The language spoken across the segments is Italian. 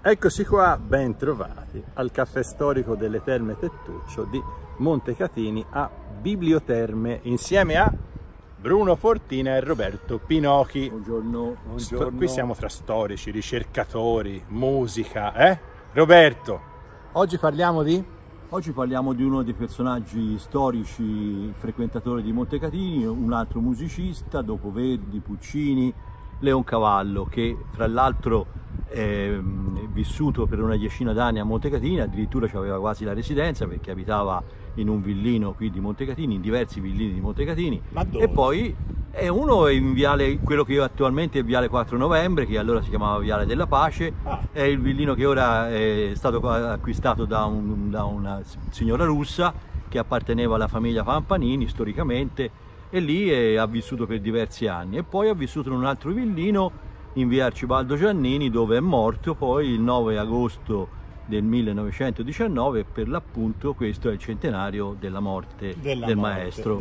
Eccoci qua, ben trovati al caffè storico delle Terme Tettuccio di Montecatini a Biblioterme, insieme a Bruno Fortina e Roberto Pinocchi. Buongiorno, buongiorno. Qui siamo tra storici, ricercatori, musica, Roberto, oggi parliamo di? Oggi parliamo di uno dei personaggi storici frequentatori di Montecatini, un altro musicista, dopo Verdi, Puccini, Leoncavallo, che fra l'altro è vissuto per una decina d'anni a Montecatini, addirittura aveva quasi la residenza perché abitava in un villino qui di Montecatini, in diversi villini di Montecatini. Ma dove? E poi uno è in viale, quello che attualmente è Viale 4 Novembre, che allora si chiamava Viale della Pace, è il villino che ora è stato acquistato da una signora russa che apparteneva alla famiglia Pampanini storicamente, e lì ha vissuto per diversi anni. E poi ha vissuto in un altro villino in via Arcibaldo Giannini, dove è morto poi il 9 agosto del 1919, e per l'appunto questo è il centenario della morte del maestro.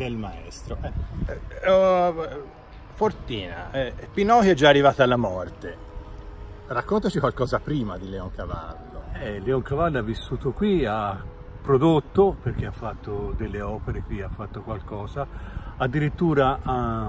Fortina, Pinocchio è già arrivato alla morte. Raccontaci qualcosa prima di Leoncavallo. Leoncavallo ha vissuto qui, ha prodotto, perché ha fatto delle opere qui, ha fatto qualcosa, addirittura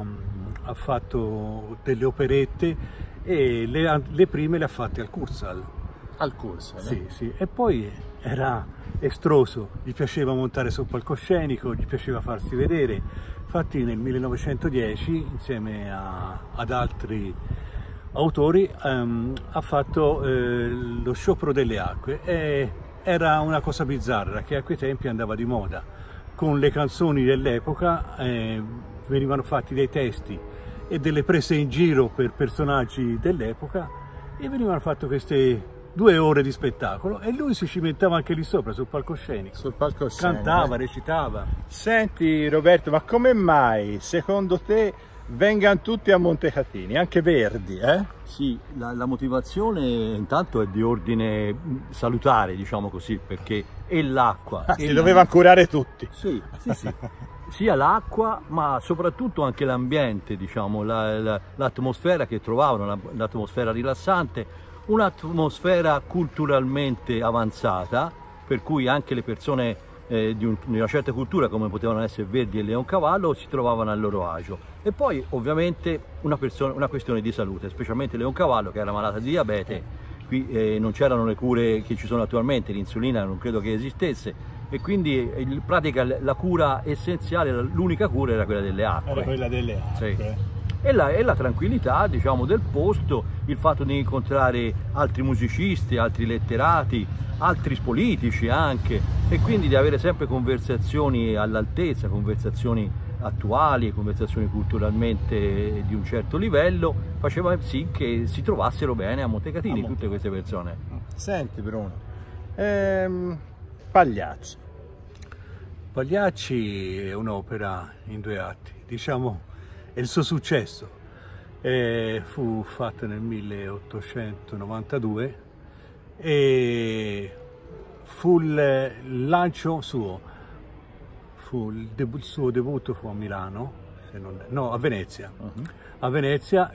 ha fatto delle operette, e le prime le ha fatte al Kursaal. Al Kursaal? Sì, sì. E poi era estroso, gli piaceva montare sul palcoscenico, gli piaceva farsi vedere. Infatti nel 1910, insieme ad altri autori, ha fatto lo sciopero delle acque, e era una cosa bizzarra che a quei tempi andava di moda. Con le canzoni dell'epoca venivano fatti dei testi e delle prese in giro per personaggi dell'epoca, e venivano fatte queste 2 ore di spettacolo, e lui si cimentava anche lì sopra sul palcoscenico. Sul palcoscenico. Cantava, recitava. Senti Roberto, ma come mai secondo te vengano tutti a Montecatini, anche Verdi, Sì, la motivazione intanto è di ordine salutare, diciamo così, perché è l'acqua. Si dovevano curare tutti. Sì, sì, sì. Sia l'acqua, ma soprattutto anche l'ambiente, diciamo, l'atmosfera che trovavano, l'atmosfera rilassante, un'atmosfera culturalmente avanzata, per cui anche le persone di una certa cultura, come potevano essere Verdi e Leoncavallo, si trovavano al loro agio. E poi ovviamente una questione di salute, specialmente Leoncavallo, che era malato di diabete. Qui non c'erano le cure che ci sono attualmente, l'insulina non credo che esistesse, e quindi in pratica la cura essenziale, l'unica cura era quella delle acque. Era quella delle acque. Sì. E la tranquillità, diciamo, del posto, il fatto di incontrare altri musicisti, altri letterati, altri politici anche, e quindi di avere sempre conversazioni all'altezza, conversazioni attuali, conversazioni culturalmente di un certo livello, faceva sì che si trovassero bene a Montecatini tutte queste persone. Senti Bruno, Pagliacci. Pagliacci è un'opera in 2 atti, diciamo, è il suo successo. Fu fatta nel 1892 e fu il lancio suo, il suo debutto fu a Milano, no, a Venezia. A Venezia,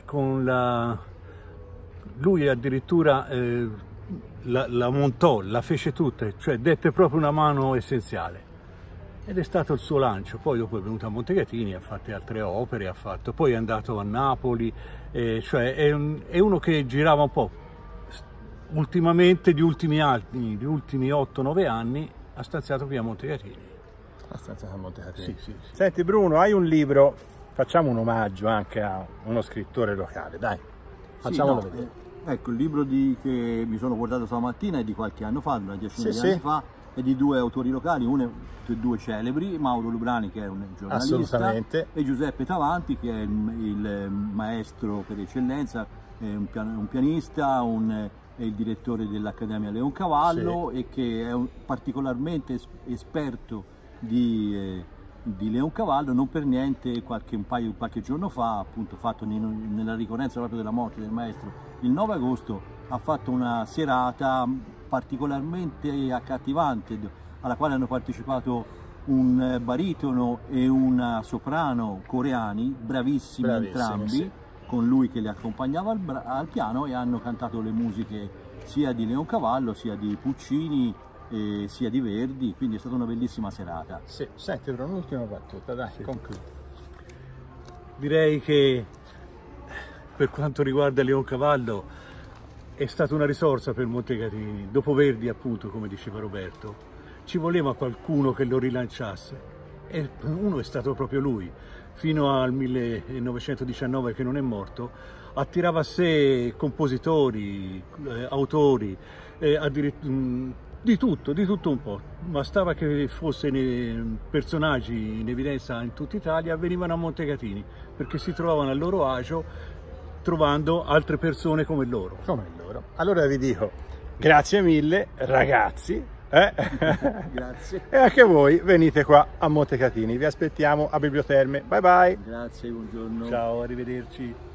lui addirittura la montò, la fece tutta, cioè dette proprio una mano essenziale. Ed è stato il suo lancio. Poi dopo è venuto a Montecatini, ha fatto altre opere, poi è andato a Napoli, cioè è uno che girava un po'. Ultimamente, gli ultimi 8-9 anni, ha stanziato qui a Montecatini. Ha stanziato a Montecatini. Sì, sì, sì. Senti Bruno, hai un libro, facciamo un omaggio anche a uno scrittore locale, dai, facciamolo vedere. Ecco, il libro che mi sono portato stamattina è di qualche anno fa, una decina di anni fa, è di 2 autori locali, tutti e 2 celebri, Mauro Lubrani, che è un giornalista, e Giuseppe Tavanti, che è il maestro per eccellenza, è un pianista, è il direttore dell'Accademia Leoncavallo, e che è particolarmente esperto di Leoncavallo. Non per niente qualche giorno fa, appunto fatto nella ricorrenza proprio della morte del maestro, il 9 agosto, ha fatto una serata particolarmente accattivante, alla quale hanno partecipato un baritono e una soprano coreani, bravissimi entrambi, con lui che li accompagnava al piano, e hanno cantato le musiche sia di Leoncavallo, sia di Puccini, sia di Verdi, quindi è stata una bellissima serata. Sì, senti, per un'ultima battuta, dai, sì. Concludi. Direi che per quanto riguarda Leoncavallo è stata una risorsa per Montecatini, dopo Verdi appunto, come diceva Roberto, ci voleva qualcuno che lo rilanciasse e uno è stato proprio lui. Fino al 1919, che non è morto, attirava a sé compositori, autori, di tutto un po'. Bastava che fosse personaggi in evidenza in tutta Italia, venivano a Montecatini, perché si trovavano a loro agio trovando altre persone come loro. Allora vi dico, grazie mille ragazzi. Grazie. E anche voi venite qua a Montecatini, vi aspettiamo a Biblioterme. Bye bye. Grazie, buongiorno. Ciao, arrivederci.